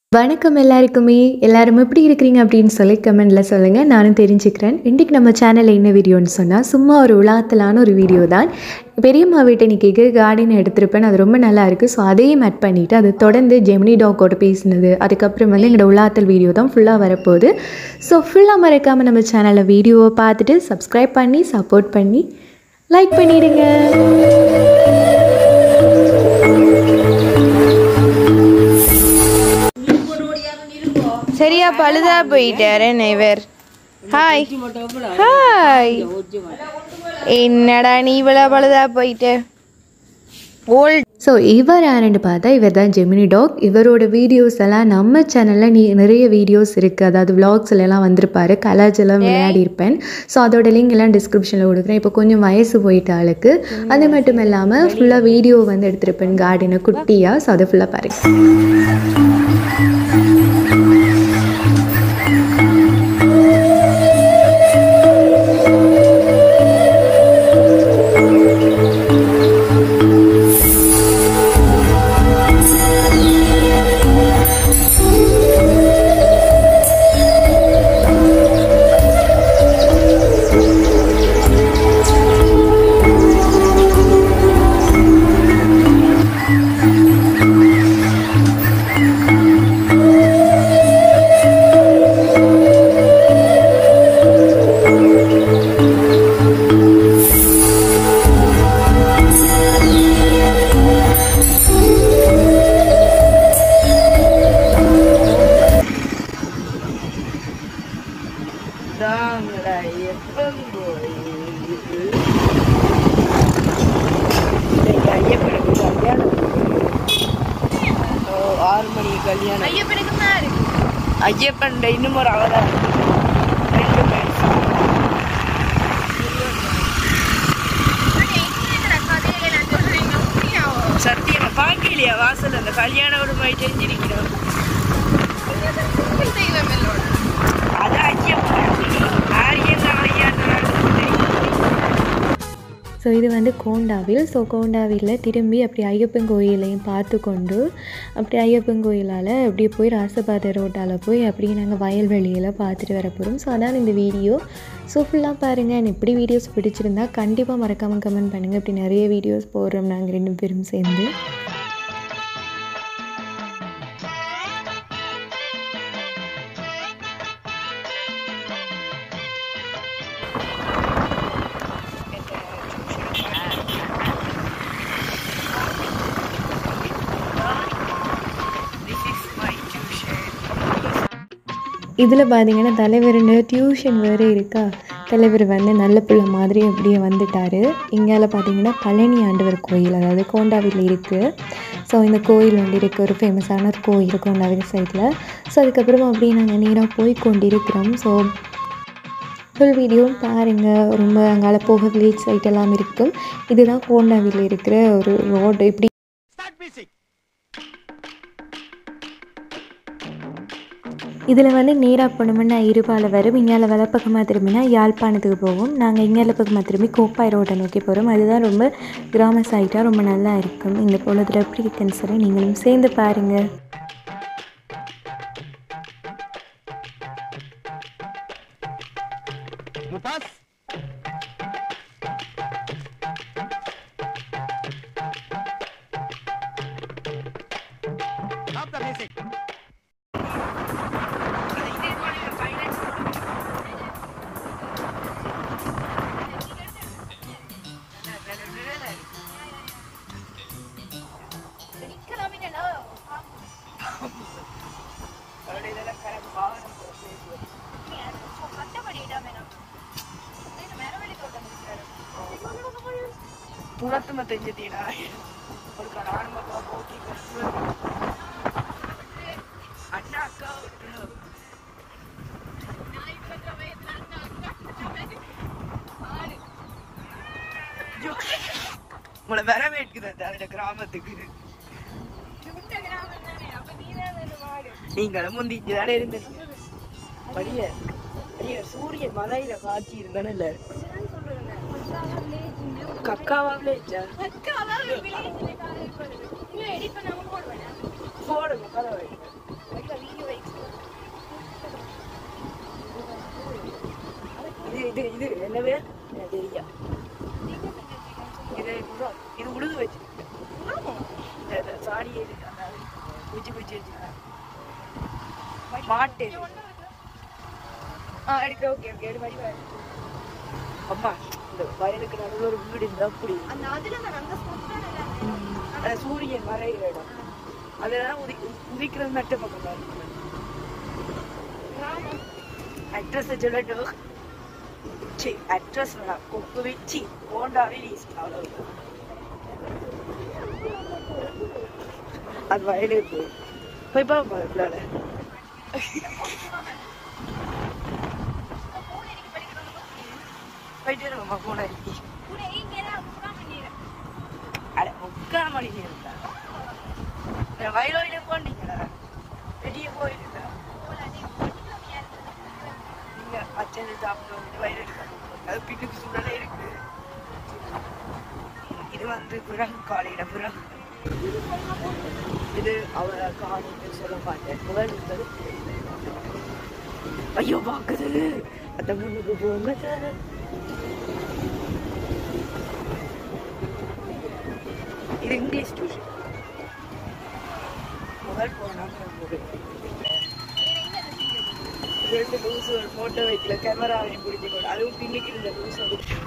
வணக்கம் எல்லாருக்குமே எல்லாரும் எப்படி இருக்கிறீங்க அப்படின்னு சொல்லி கமெண்ட்டில் சொல்லுங்கள், நானும் தெரிஞ்சுக்கிறேன். இன்றைக்கி நம்ம சேனலில் என்ன வீடியோன்னு சொன்னால் சும்மா ஒரு உலாத்தலான ஒரு வீடியோ தான். பெரியம்மா வீட்டை இன்றைக்கி கார்டன் எடுத்திருப்பேன், அது ரொம்ப நல்லா இருக்குது. ஸோ அதையும் ஆட் பண்ணிவிட்டு அது தொடர்ந்து ஜெமினி டாக்கோட பேசினது, அதுக்கப்புறம் எங்களோட உலாத்தல் வீடியோ தான் ஃபுல்லாக வரப்போகுது. ஸோ ஃபுல்லாக மறக்காமல் நம்ம சேனலில் வீடியோவை பார்த்துட்டு சப்ஸ்கிரைப் பண்ணி சப்போர்ட் பண்ணி லைக் பண்ணிவிடுங்க. சரியா பழுதா போயிட்டாரு நைவர். ஹாய் ஹாய், என்னடா நீ இவ்வளோ பழுதா போயிட்டு ஓல்ட். ஸோ இவர் யாருன்னு பார்த்தா இவர் தான் ஜெமினி டாக். இவரோட வீடியோஸ் எல்லாம் நம்ம சேனலில் நிறைய வீடியோஸ் இருக்குது, அதாவது விளாக்ஸ்லாம் வந்திருப்பார், கலர்ஸ் எல்லாம் விளையாடி இருப்பேன். ஸோ அதோட லிங்க் எல்லாம் டிஸ்கிரிப்ஷனில் கொடுக்குறேன். இப்போ கொஞ்சம் வயசு போயிட்ட ஆளுக்கு. அது மட்டும் இல்லாமல் ஃபுல்லாக வீடியோ எடுத்திருப்பேன் கார்டனை குட்டியாக. ஸோ அதை ஃபுல்லாக பாருங்கள். ஐயப்பன் இன்னும் ஒரு அவதான் சத்தியமா பாக்கலையா வாசல் அந்த கல்யாண உடம்பாய் தெரிஞ்சிருக்கிறோம். அது ஐயப்பன் ஸோ இது கோண்டாவில். ஸோ கோண்டாவில் திரும்பி அப்படி ஐயப்பன் கோயிலையும் பார்த்து கொண்டு அப்படி ஐயப்பன் கோயிலால் அப்படியே போய் ராசபாத ரோட்டால் போய் அப்படியே நாங்கள் வயல்வெளியில் பார்த்துட்டு வர போகிறோம். ஸோ அதான் இந்த வீடியோ. ஸோ ஃபுல்லாக பாருங்கள். இப்படி வீடியோஸ் பிடிச்சிருந்தா கண்டிப்பாக மறக்காமல் கமெண்ட் பண்ணுங்கள். அப்படி நிறைய வீடியோஸ் போடுறோம் நாங்கள் ரெண்டு பேரும் சேர்ந்து. இதில் பார்த்தீங்கன்னா தலைவருன்னு டியூஷன் வேறு இருக்கா. தலைவர் நல்ல பிள்ளை மாதிரி அப்படியே வந்துட்டார். இங்கால பார்த்தீங்கன்னா பழனி ஆண்டவர் கோயில், அதாவது கோண்டாவில் இருக்குது. ஸோ இந்த கோயில் இருக்குது, ஒரு ஃபேமஸான ஒரு கோயில் கோண்டாவில் சைடில். ஸோ அதுக்கப்புறமா அப்படியே நாங்கள் நேராக போய் கொண்டிருக்கிறோம். ஸோ ஃபுல் வீடியோவும் பாருங்கள். ரொம்ப அங்கால போக வில்லேஜ் சைட் எல்லாம் இருக்கும். இதுதான் கோண்டாவில் இருக்கிற ஒரு ரோடு. இப்படி இதில் நேராக போனோம்னா இருபால வரும். இங்கால வலப்பக்கமாக திரும்பினா யாழ்ப்பாணத்துக்கு போகும். நாங்கள் இங்கால பக்கமாக திரும்பி கோப்பாய் ரோட்டை நோக்கி போகிறோம். அதுதான் ரொம்ப கிராம சைட்டாக ரொம்ப நல்லா இருக்கும். இந்த பொழுதுல எப்படி இருக்குன்னு சொல்லி நீங்களும் சேர்ந்து பாருங்கள். புறத்தும தெரிஞ்சதீடா ஒரு கடாரமாக போட்டி அண்ணா அக்கா உங்களை வரவேற்குது அந்த கிராமத்துக்கு. நீங்களும் முந்திச்சு தானே இருந்தீங்க. படிய சூரிய மலையில காட்சி இருந்தானே Kakao village. Kakao village. என்ன பேர் தெரியா இது உழுது வச்சு சாடியே குச்சி குச்சி வச்சுருக்கேன் மாட்டு எடுக்க ஓகே ஓகே எடு மாதிரி அம்மா இந்த வயலுக்கு நடுவில் ஒரு வீடு இருந்தால் அப்படி சூரியன் மறைகிற இடம் அதெல்லாம் உதிக்கிறது நட்ட பக்கம் அட்ரஸ் சொல்லட்டும் சி அட்ரஸ் வேணாம் கொப்பு வச்சு கோண்டாவே ஈஸ்ட் அவ்வளவு அது வயலுக்கு போய் பார்ப்போம் எப்படால போயிட்டு இருக்கோம்மா பூனை அட 3/4 மணி நேரம் தான் வயலோயில போனீங்களா வெளியே போயிருக்கா நீங்க பச்சை சாப்பிட்டு வயல் எடுக்கணும் அது பின்னுக்கு சூழலே இருக்கு இது வந்து புறகு காலையில புறகு இது அவ காலைன்னு சொல்ல மாட்டேன் முதல் ஐயோ பாக்குது அந்த முன்னுக்கு போங்க இது இங்கிலீஷ் டியூஷன் முதல் போனாங்க 2 லூசுகள் போட்டோ வைக்கல கேமராவையும் பிடிச்சிக்கோட அதுவும் பின்னிக்கு இருந்த லூஸ்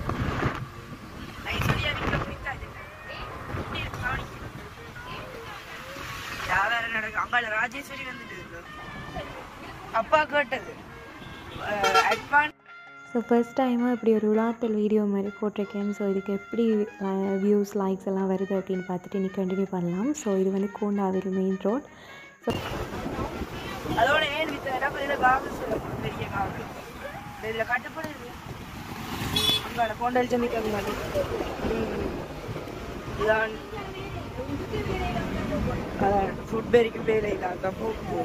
யாரும் நடக்கும் அங்கால ராஜேஸ்வரி வந்துட்டு இருக்கு அப்பா கேட்டது அட்வான்ஸ். ஸோ ஃபர்ஸ்ட் டைமாக இப்படி ஒரு உலாத்தல் வீடியோ மாதிரி போட்டிருக்கேன். ஸோ இதுக்கு எப்படி வியூஸ் லைக்ஸ் எல்லாம் வருது அப்படின்னு பார்த்துட்டு நீ கண்டினியூ பண்ணலாம். ஸோ இது வந்து கோண்டாவில் மெயின் ரோட். ஸோ அதோட ஏன் வித்த காவல் பெரிய காவல் இதில் கட்டுப்படுது அங்கே கோண்டால் சென்னைக்கு மாதிரி இதான் அதான் ஃபுட் பேரிக்கு பேர் இல்லாத போக்கு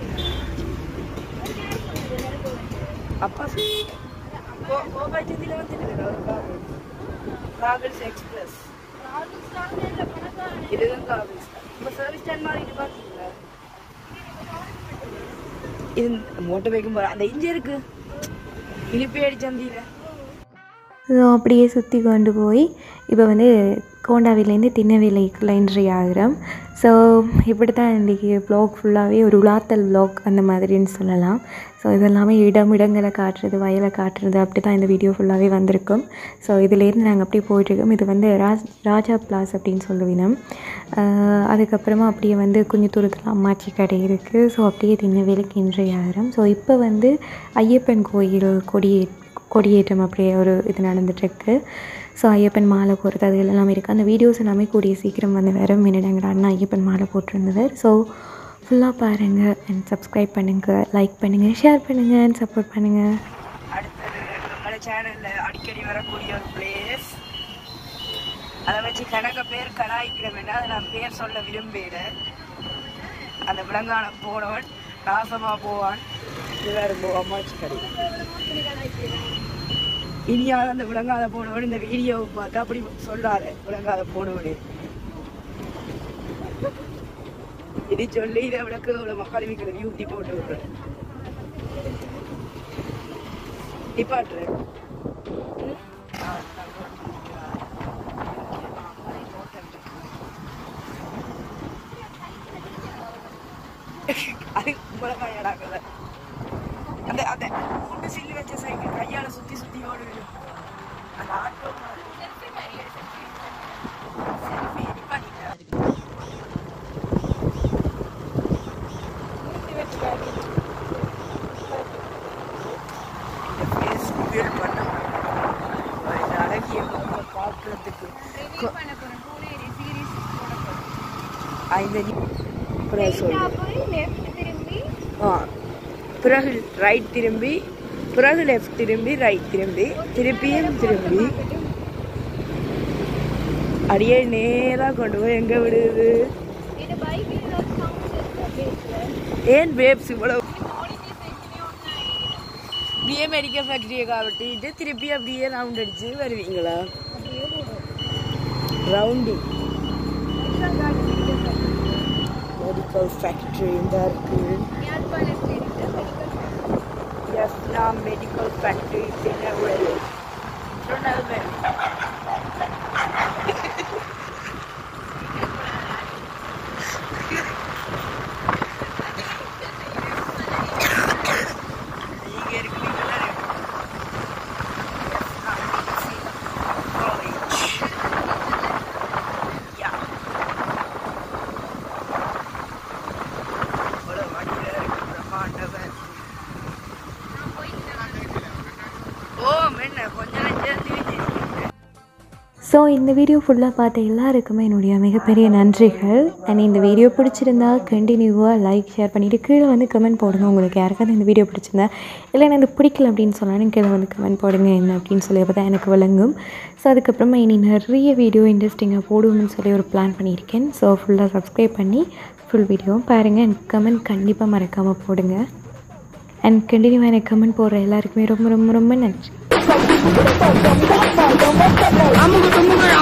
அப்பா கோபாச்சந்தியில் வந்துட்டு ஒரு காவல்ஸ் எக்ஸ்பிரஸ் இதுதான் காவல்ஸ் இப்போ சர்வீஸ் ஸ்டாண்ட் மாதிரி இது பார்த்தீங்களா இது மோட்டர் பைக்கும் போகிற அந்த இஞ்சி இருக்கு இனிப்பேடி சந்தியில். ஸோ அப்படியே சுற்றி கொண்டு போய் இப்போ வந்து கோண்டாவிலேருந்து திண்ணவேலைக்குள்ள என்ட்ரி ஆகிறோம். ஸோ இப்படி தான் இன்றைக்கி வ்ளாக் ஃபுல்லாகவே ஒரு உலாத்தல் வ்ளாக் அந்த மாதிரின்னு சொல்லலாம். ஸோ இதெல்லாமே இடங்களை காட்டுறது வயலை காட்டுறது அப்படி தான் இந்த வீடியோ ஃபுல்லாகவே வந்திருக்கும். ஸோ இதிலேருந்து நாங்கள் அப்படியே போயிட்டுருக்கோம். இது வந்து ராஜா பிளாஸ் அப்படின்னு சொல்லுவினோம். அதுக்கப்புறமா அப்படியே வந்து கொஞ்சம் தூரத்தில் அம்மாச்சி கடை இருக்குது. ஸோ அப்படியே திண்ணவேலைக்கு என்ட்ரி ஆகிறோம். ஸோ இப்போ வந்து ஐயப்பன் கோயில் கொடியேற்றம் அப்படியே ஒரு இது நடந்துகிட்ருக்கு. ஸோ ஐயப்பன் மாலை போடுறது அது எல்லாமே இருக்குது. அந்த வீடியோஸ் எல்லாமே கூடிய சீக்கிரம் வந்து வேறு எங்களோட அண்ணா ஐயப்பன் மாலை போட்டிருந்தவர். ஸோ ஃபுல்லாக பாருங்கள் அண்ட் சப்ஸ்கிரைப் பண்ணுங்கள், லைக் பண்ணுங்கள், ஷேர் பண்ணுங்கள் அண்ட் சப்போர்ட் பண்ணுங்கள். அடுத்தது நம்மளோட சேனலில் அடிக்கடி வரக்கூடிய ஒரு பிளேஸ் அதை வச்சு பேர் கலாய்க்கிறவன்னா அதை நான் பேர் சொல்ல விரும்புகிறேன். அந்த விலங்கான போனவன் நாசமாக போவான். இதுவாருங்கோ அம்மாச்சி கடை இனியாவது அந்த விலங்காத போனவன் இந்த வீடியோவை பார்த்து அப்படி சொல்றாரு விலங்காத போனவனே இது சொல்லி இதை விளக்கு இவ்வளோ மக்கள் விற்கிற ஊட்டி போட்டு விடுறேன் நிப்பாட்டுறேன். அது மிளகாயாடாக்கல அந்த அந்த கூட்டு சில்லி வச்ச சைக்கிள் கையால சுத்தி சுத்தி ஓடுது அந்த ஆட்டோ அழகிய பார்க்கறதுக்கு பிறகு ரைட் திரும்பி பிறகு லெஃப்ட் திரும்பி ரைட் திரும்பி திருப்பியும் திரும்பி அடியே நேரா கொண்டு போய் எங்க விடுது ஏன் பேப்ஸ் இவ்வளவு அப்படியே மெடிக்கல் ஃபேக்டரியை காவட்டிட்டு திருப்பி அப்படியே ரவுண்ட் அடிச்சு வருவீங்களா? ரவுண்டிங் மெடிக்கல் ஃபேக்டரி இந்த இருக்கு. மெடிக்கல் ஃபேக்டரி தினவேலை ஸோ இந்த வீடியோ ஃபுல்லாக பார்த்த எல்லாருக்குமே என்னுடைய மிகப்பெரிய நன்றிகள். அண்ட் இந்த வீடியோ பிடிச்சிருந்தா கண்டினியூவாக லைக் ஷேர் பண்ணிவிட்டு கீழே வந்து கமெண்ட் போடுங்க. உங்களுக்கு யாருக்காவது இந்த வீடியோ பிடிச்சிருந்தா இல்லை எனக்கு பிடிக்கல அப்படின்னு சொன்னாலும் கீழே வந்து கமெண்ட் போடுங்க என்ன அப்படின்னு சொல்லி அப்போ தான் எனக்கு விளங்கும். ஸோ அதுக்கப்புறமா இனி நிறைய வீடியோ இன்ட்ரெஸ்டிங்காக போடுவோம்னு சொல்லி ஒரு பிளான் பண்ணியிருக்கேன். ஸோ ஃபுல்லாக சப்ஸ்கிரைப் பண்ணி ஃபுல் வீடியோவும் பாருங்கள். அண்ட் கமெண்ட் கண்டிப்பாக மறக்காமல் போடுங்க. அண்ட் கண்டினியூவாக எனக்கு கமெண்ட் போடுற எல்லாருக்குமே ரொம்ப ரொம்ப ரொம்ப நன்றி.